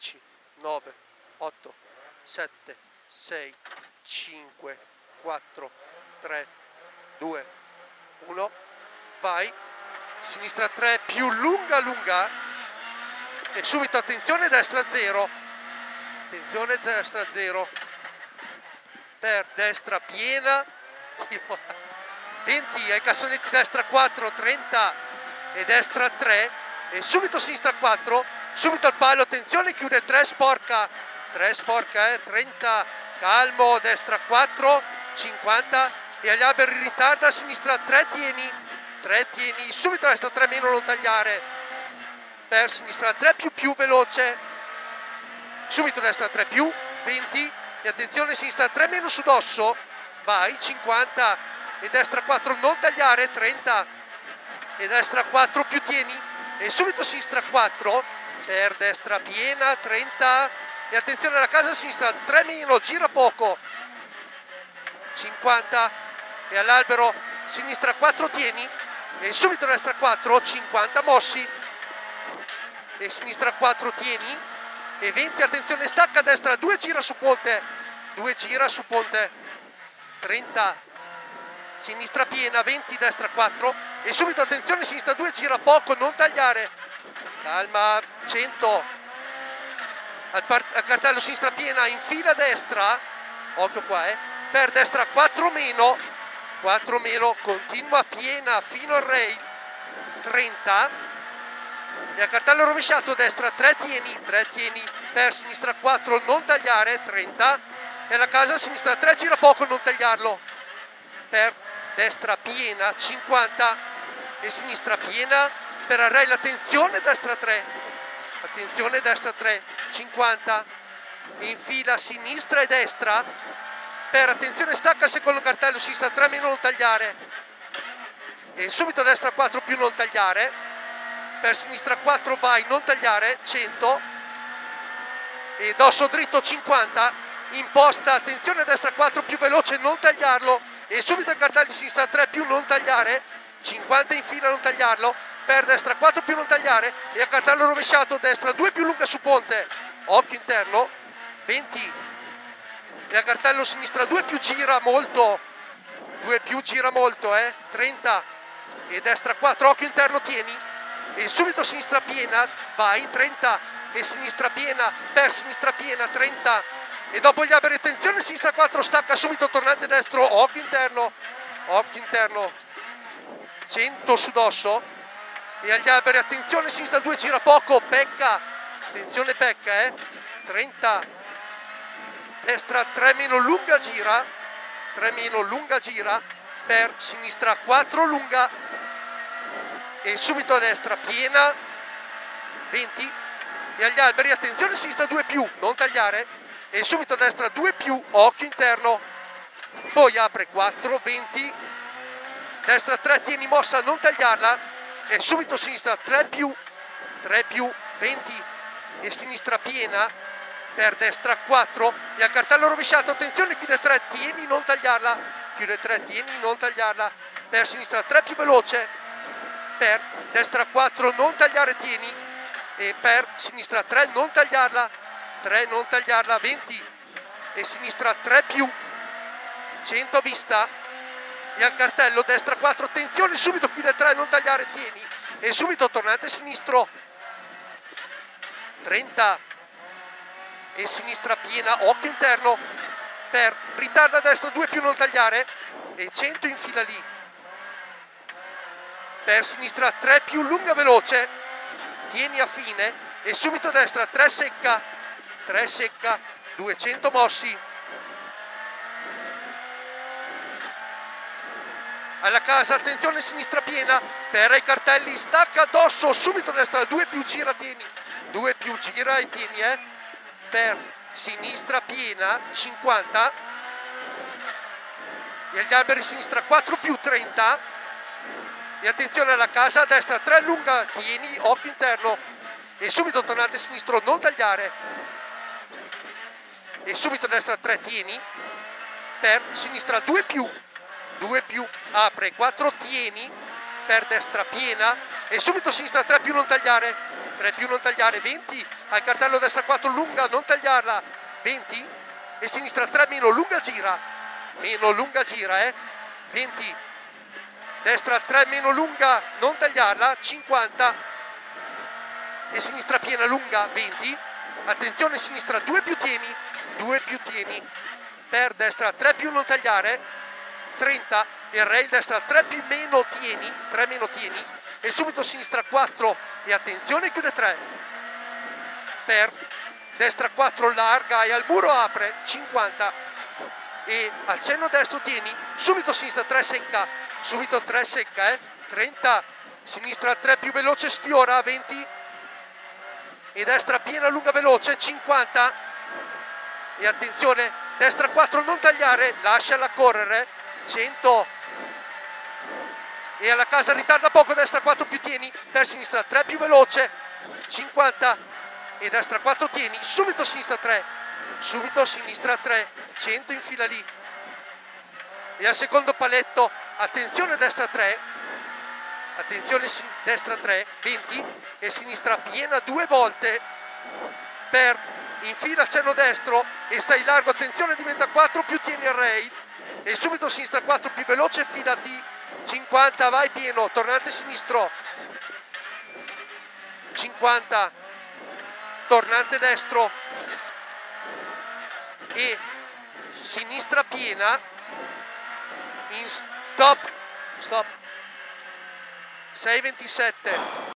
10, 9, 8, 7, 6, 5, 4, 3, 2, 1, vai, sinistra 3 più lunga lunga e subito attenzione destra 0, attenzione destra 0, per destra piena, 20 ai cassonetti destra 4, 30 e destra 3 e subito sinistra 4, subito al palo, attenzione, chiude 3 sporca, 30, calmo, destra 4, 50 e agli alberi ritarda, sinistra 3 tieni, subito destra 3 meno, non tagliare, per sinistra 3 più veloce, subito destra 3 più, 20 e attenzione sinistra 3 meno su dosso, vai, 50 e destra 4 non tagliare, 30 e destra 4 più tieni e subito sinistra 4 per destra piena, 30 e attenzione alla casa, sinistra 3 meno, gira poco, 50 e all'albero sinistra 4 tieni e subito destra 4, 50 mossi e sinistra 4 tieni e 20, attenzione stacca destra 2, gira su ponte, 30 sinistra piena, 20 destra 4 e subito attenzione sinistra 2, gira poco, non tagliare, calma, 100 al cartello sinistra piena, infila destra, occhio qua, per destra 4 meno, continua piena fino al rail, 30 e al cartello rovesciato destra 3 tieni, per sinistra 4 non tagliare, 30 e alla casa sinistra 3 gira poco, non tagliarlo, per destra piena, 50 e sinistra piena, per al rail attenzione destra 3, 50 infila sinistra e destra, per attenzione stacca secondo cartello sinistra 3 meno, non tagliare e subito destra 4 più non tagliare, per sinistra 4 vai, non tagliare, 100 e dosso dritto 50, imposta, attenzione destra 4 più veloce, non tagliarlo e subito il cartello di sinistra 3 più non tagliare, 50 in fila, non tagliarlo, per destra 4 più non tagliare e a cartello rovesciato destra 2 più lunga su ponte, occhio interno, 20 e a cartello sinistra 2 più gira molto, 30 e destra 4, occhio interno tieni e subito sinistra piena, vai, 30 e sinistra piena, per sinistra piena, 30 e dopo gli alberi attenzione sinistra 4 stacca subito tornante destro, occhio interno, 100 su dosso e agli alberi attenzione sinistra 2 gira poco, pecca, attenzione pecca, 30 destra 3 meno lunga gira, per sinistra 4 lunga e subito a destra piena, 20 e agli alberi attenzione sinistra 2 più, non tagliare e subito a destra 2 più, occhio interno, poi apre 4, 20 destra 3 tieni mossa, non tagliarla e subito sinistra 3 più, 20 e sinistra piena, per destra 4 e al cartello rovesciato attenzione chiude 3 tieni, non tagliarla, per sinistra 3 più veloce, per destra 4 non tagliare tieni e per sinistra 3 non tagliarla, 20 e sinistra 3 più, 100 vista e al cartello destra 4 attenzione subito chiude 3 non tagliare tieni e subito tornante sinistro, 30 e sinistra piena, occhio interno, per ritarda a destra 2 più non tagliare e 100 in fila lì, per sinistra 3 più lunga veloce, tieni a fine e subito a destra 3 secca, 200 mossi, alla casa attenzione sinistra piena, per i cartelli stacca addosso, subito a destra 2 più gira tieni, 2 più gira e tieni, per sinistra piena 50 e agli alberi sinistra 4 più 30 e attenzione alla casa a destra 3 lunga tieni, occhio interno e subito tornante sinistro non tagliare e subito a destra 3 tieni, per sinistra 2 più apre 4 tieni, per destra piena e subito sinistra 3 più non tagliare 3 più non tagliare, 20 al cartello destra 4 lunga, non tagliarla, 20 e sinistra 3 meno lunga gira, 20 destra 3 meno lunga, non tagliarla, 50 e sinistra piena lunga, 20, attenzione sinistra 2 più tieni, per destra 3 più non tagliare, 30 e rail destra 3 più meno tieni, e subito sinistra 4 e attenzione chiude 3, per destra 4 larga e al muro apre, 50 e al cenno destro tieni, subito sinistra 3 secca, 30, sinistra 3 più veloce sfiora, 20 e destra piena lunga veloce, 50 e attenzione destra 4 non tagliare, lasciala correre, 100 e alla casa ritarda poco, destra 4 più tieni, per sinistra 3 più veloce, 50 e destra 4 tieni, subito sinistra 3, 100 in fila lì e al secondo paletto attenzione destra 3, destra 3, 20 e sinistra piena 2 volte, per in fila cenno destro e stai largo, attenzione diventa 4 più tieni al rail e subito sinistra 4 più veloce, fila T, 50 vai pieno, tornante sinistro, 50 tornante destro e sinistra piena in stop 6,27